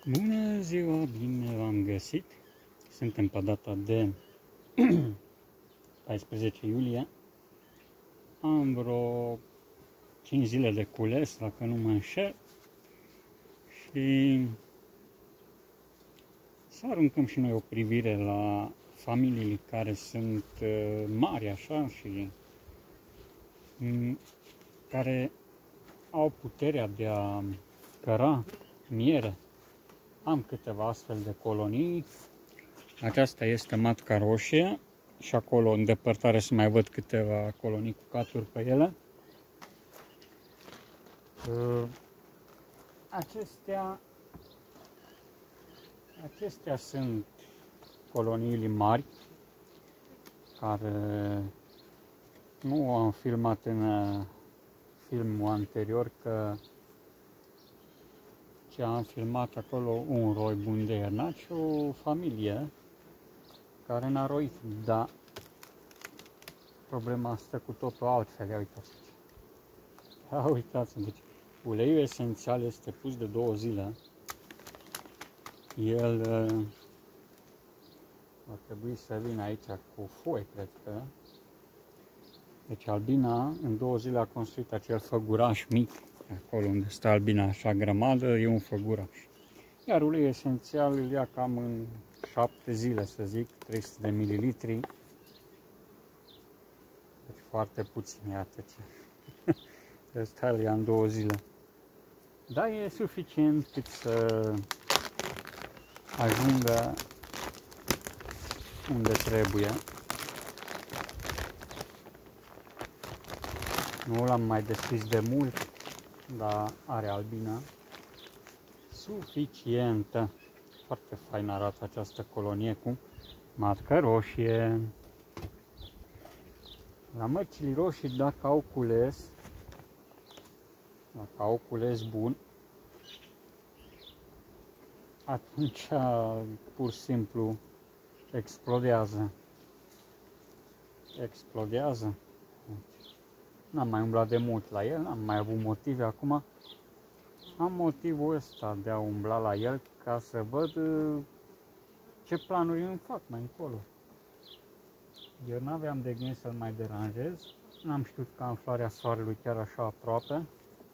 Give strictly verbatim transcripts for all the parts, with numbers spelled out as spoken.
Bună ziua, bine v-am găsit! Suntem pe data de paisprezece iulie. Am vreo cinci zile de cules, dacă nu mă înșel. Și să aruncăm și noi o privire la familiile care sunt mari așa și care au puterea de a căra miere. Am câteva astfel de colonii. Aceasta este matca roșie și acolo în depărtare se mai văd câteva colonii cu caturi pe ele. Acestea, acestea sunt coloniile mari care nu am filmat în filmul anterior, că ce am filmat acolo un roi bun de iernat și o familie care n-a roit, dar problema asta cu totul altfel. Ia uitați, ia uitați, deci uleiul esențial este pus de două zile. El va trebui să vină aici cu foi, cred că. Deci albina în două zile a construit acel făguraș mic. Acolo unde stă albina așa grămadă, e un făguraș. Iar uleiul esențial îl ia cam în șapte zile, să zic, trei sute de mililitri. Deci foarte puțin, iată ce. Ăsta îl ia în două zile. Dar e suficient cât să ajungă unde trebuie. Nu l-am mai deschis de mult, dar are albina suficientă. Foarte fain arată această colonie cu matcă roșie. La măcile roșii, dacă au cules, dacă au cules bun, atunci pur și simplu explodează. Explodează. N-am mai umblat de mult la el, n-am mai avut motive. Acum am motivul ăsta de a umbla la el ca să văd ce planuri îmi fac mai încolo. Eu n-aveam de gând să-l mai deranjez, n-am știut că am floarea soarelui chiar așa aproape.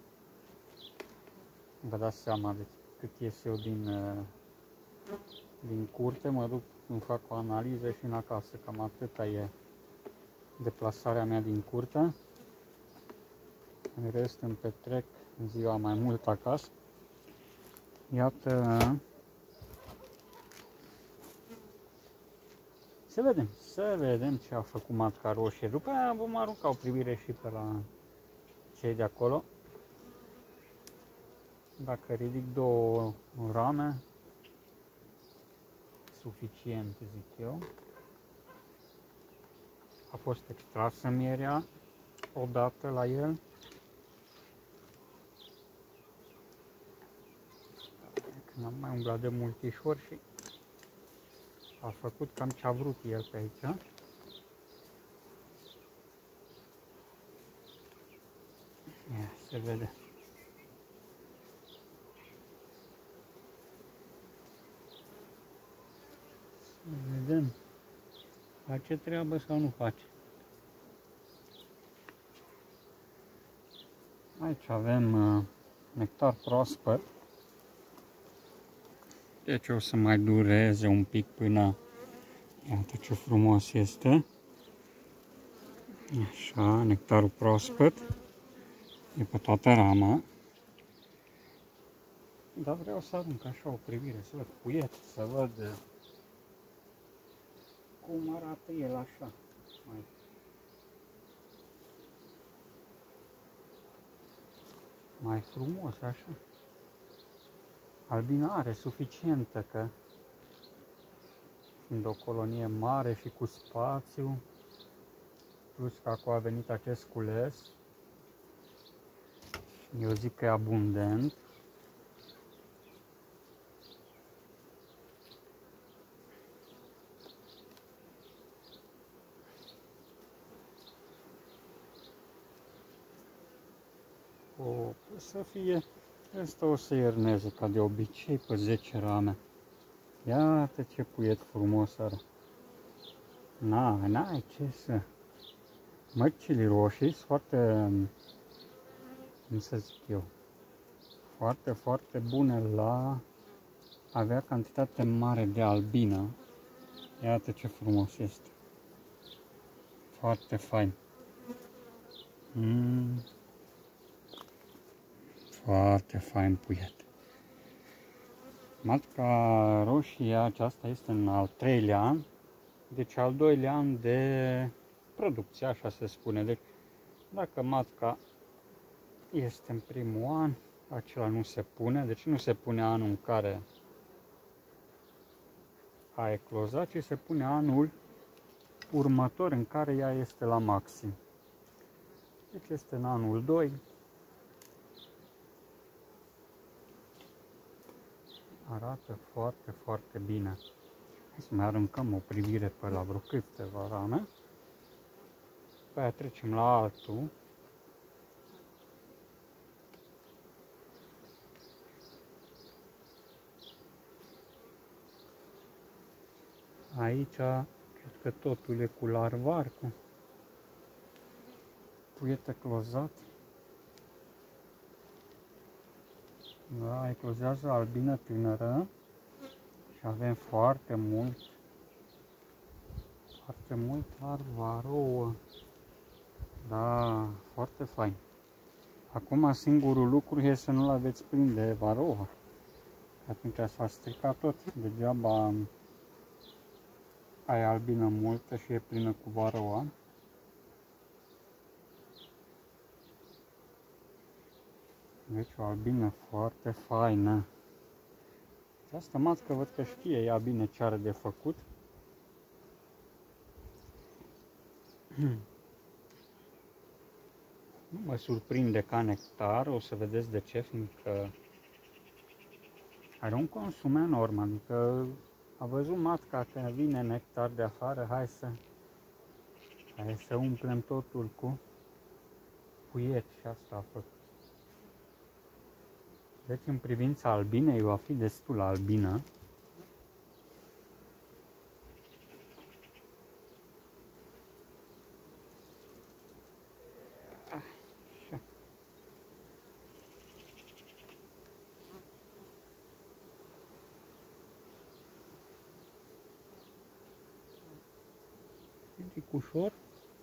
Vă dați seama de cât ies eu din, din curte, mă duc, îmi fac o analiză și în acasă, cam atâta e deplasarea mea din curte. În rest îmi petrec ziua mai mult acasă. Iată, să vedem, să vedem ce a făcut matca roșie. După aia vom arunca o privire și pe la cei de acolo. Dacă ridic două rame, suficient, zic eu. A fost extrasă mierea odată la el. Când am mai umblat de multișor și a făcut cam ce a vrut el pe aici. Ia, se vede. Să vedem. Face treabă sau nu face. Aici avem uh, nectar proaspăt. Deci o să mai dureze un pic până... Iată ce frumos este. Așa, nectarul proaspăt. E pe toată rama. Dar vreau să arunc așa o privire, să văd puietul, să văd cum arată el așa. Mai, mai frumos așa. Albina are suficientă, că fiind o colonie mare și cu spațiu, plus că acolo a venit acest cules, eu zic că e abundent. O, să fie Ăsta o să ierneze ca de obicei pe zece rame. Iată ce puiet frumos are. Na, n-ai ce să... Mărcile roșii sunt foarte, cum să zic eu, foarte, foarte bune la avea cantitate mare de albină. Iată ce frumos este. Foarte fain. Mm. Foarte fain puiet. Matca roșie aceasta este în al treilea an, deci al doilea an de producție, așa se spune. Deci dacă matca este în primul an, acela nu se pune, deci nu se pune anul în care a eclozat, ci se pune anul următor în care ea este la maxim. Deci este în anul doi. Arată foarte, foarte bine. Hai să mai aruncăm o privire pe la vreo câteva rame. Pe aia trecem la altul. Aici, cred că totul e cu larvar, cu puiet eclozat. Da, eclozează albină tânără și avem foarte mult, foarte mult larvarouă. Da, foarte fain. Acum singurul lucru e să nu-l aveți plin de varoa. Atunci s-a stricat tot. Degeaba ai albină multă și e plină cu varoa. Deci o albină foarte faină. Această matcă văd că știe ea bine ce are de făcut. Nu mă surprinde ca nectar, o să vedeți de ce, fiindcă are un consum enorm, adică a văzut matca că vine nectar de afară, hai să, hai să umplem totul cu puiet și asta a făcut. Deci în privința albinei va fi destul albină. Ridic ușor.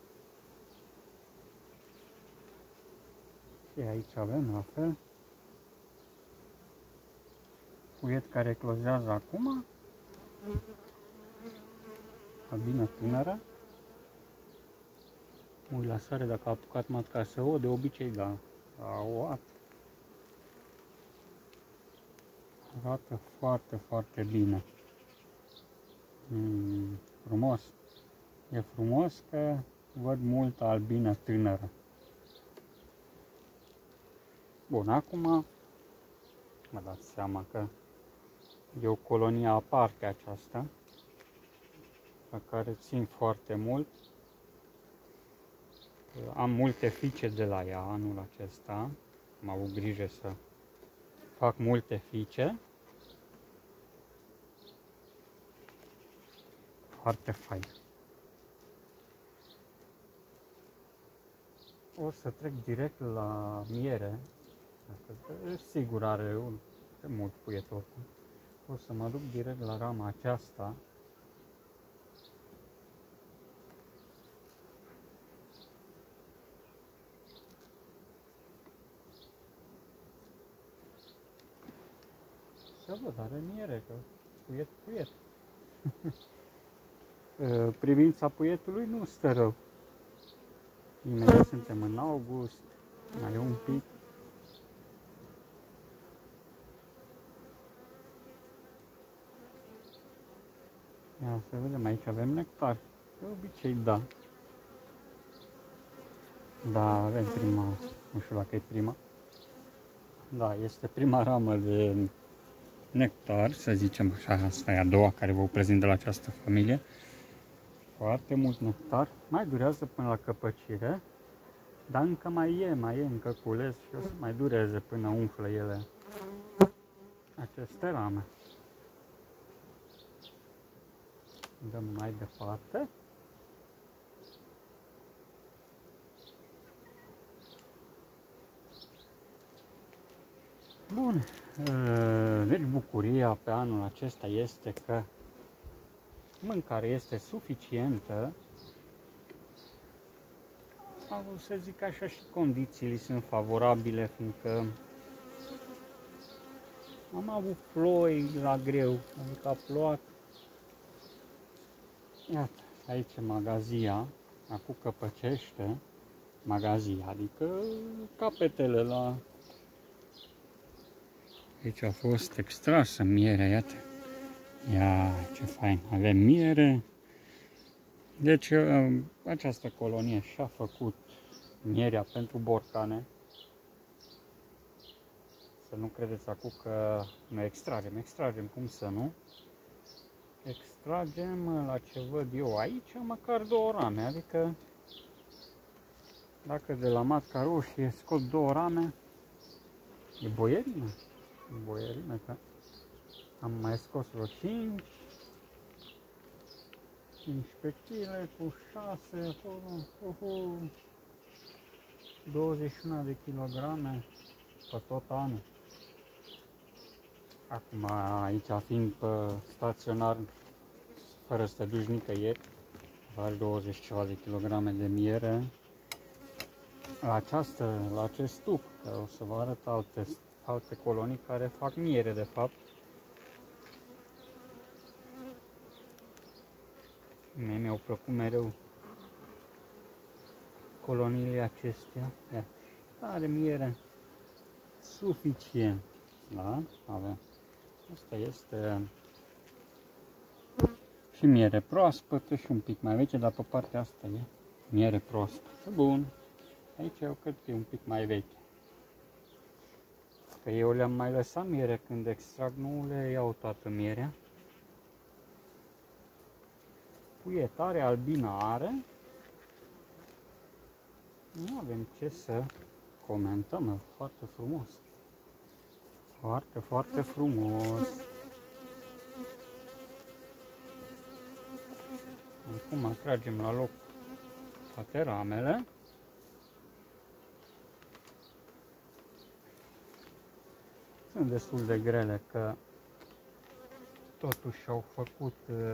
Și aici avem la fel. Puiet care eclozează acum. Albină tânără. Ui la sare dacă a apucat matca să o, de obicei da, a ouat. Arată foarte, foarte bine. Mm, frumos. E frumos că văd multă albină tânără. Bun, acum mă dați seama că e o colonie aparte aceasta, la care țin foarte mult. Am multe fiice de la ea anul acesta, am avut grijă să fac multe fiice. Foarte fain. O să trec direct la miere, dacă sigur are un, mult puiet oricum. O să mă duc direct la rama aceasta. Să văd, are miere, că puiet, puiet. Privința puietului nu stă rău. Imediat suntem în august, mai e un pic. Ia să vedem, aici avem nectar. De obicei, da. Da, avem prima, nu știu dacă e prima. Da, este prima ramă de nectar, să zicem așa, asta e a doua care vă prezint de la această familie. Foarte mult nectar, mai durează până la căpăcire, dar încă mai e, mai e încă cules și o să mai dureze până umflă ele aceste rame. Dăm mai departe. Bun, deci bucuria pe anul acesta este că mâncarea este suficientă. Am vrut să zic așa, și condițiile sunt favorabile, fiindcă am avut ploi la greu, adică a plouat. Iată, aici e magazia, acum Căpăcește, magazia, adică capetele la... Aici a fost extrasă mierea, iată. Ia, ce fain, avem miere. Deci, această colonie și-a făcut mierea pentru borcane. Să nu credeți acum că noi extragem, extragem, cum să nu. Extragem, la ce văd eu aici, măcar două rame, adică dacă de la matca roșie scot două rame, e boierină. E boierină, că am mai scos vreo cinci, cincisprezece kg cu șase, uhu, douăzeci și unu de kilograme pe tot anul. Acum aici fiind pe staționar, fără să te duci nicăieri, faci douăzeci ceva de kilograme de miere. La, această, la acest stup, că o să vă arăt alte, alte colonii care fac miere de fapt. Mie mi-au plăcut mereu coloniile acestea. Ia, are miere suficient. Da? Avem. Asta este și miere proaspătă și un pic mai veche, dar pe partea asta e miere proaspătă. Bun. Aici eu cred că e un pic mai veche. Că eu le-am mai lăsat miere când extrag, nu le iau toată mierea. Puietare albină are. Nu avem ce să comentăm, foarte frumos. Foarte, foarte frumos. Acum tragem la loc toate ramele. Sunt destul de grele, că totuși au făcut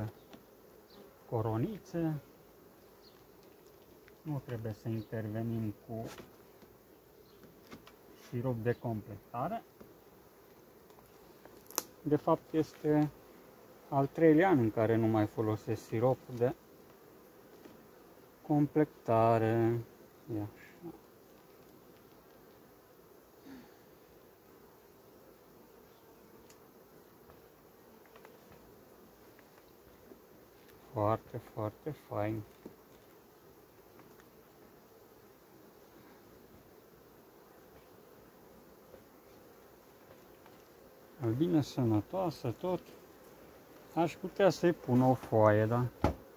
coronițe. Nu trebuie să intervenim cu sirop de completare. De fapt este al treilea an în care nu mai folosesc sirop de completare. Ia așa. Foarte, foarte fain. Albină sănătoasă, tot. Aș putea să-i pun o foaie, da?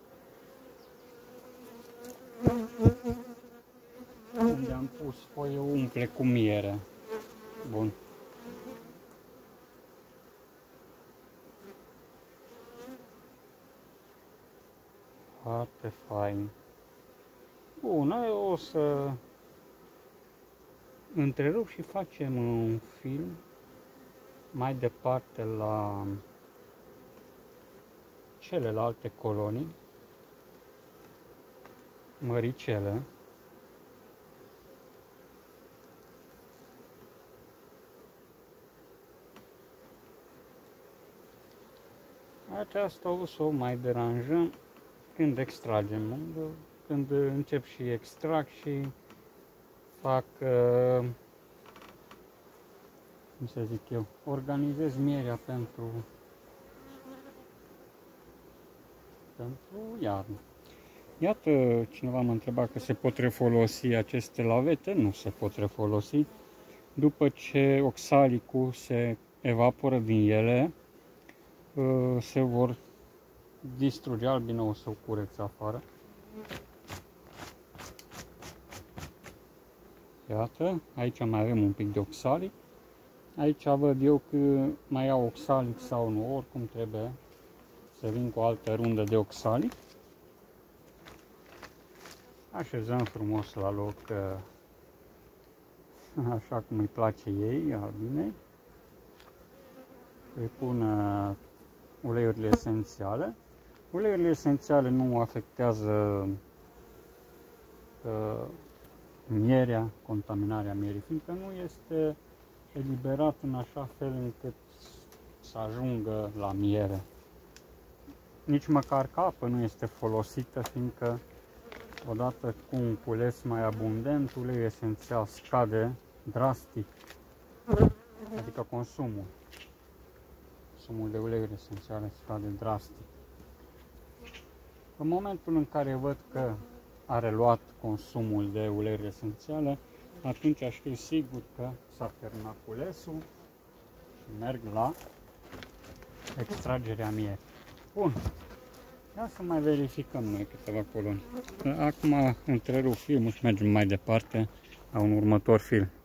Unde am pus foaie umple cu miere. Bun. Foarte fain. Bun, o să întrerup și facem un film mai departe la celelalte colonii măricele. Aceasta o să o mai deranjăm când extragem, când încep și extrag și fac, cum să zic eu, organizez mierea pentru, pentru iarnă. Iată, cineva m-a întrebat că se pot refolosi aceste lavete. Nu se pot refolosi. După ce oxalicul se evaporă din ele, se vor distruge. Albina o să o cureț afară. Iată, aici mai avem un pic de oxalic. Aici văd eu că mai iau oxalic sau nu, oricum trebuie să vin cu o altă rundă de oxalic. Așezăm frumos la loc, așa cum îi place ei, albinei. Îi pun uleiurile esențiale. Uleiurile esențiale nu afectează uh, mierea, contaminarea mierii, fiindcă nu este eliberat în așa fel încât să ajungă la miere. Nici măcar capă nu este folosită, fiindcă odată cu un cules mai abundent, uleiul esențial scade drastic, adică consumul. Consumul de uleiuri esențiale scade drastic. În momentul în care văd că a reluat consumul de uleiuri esențiale, atunci aș fi sigur că s-a terminat culesul și merg la extragerea mierii. Bun. Ia să mai verificăm noi câteva coloni. Acum întrerup filmul și mergem mai departe la un următor film.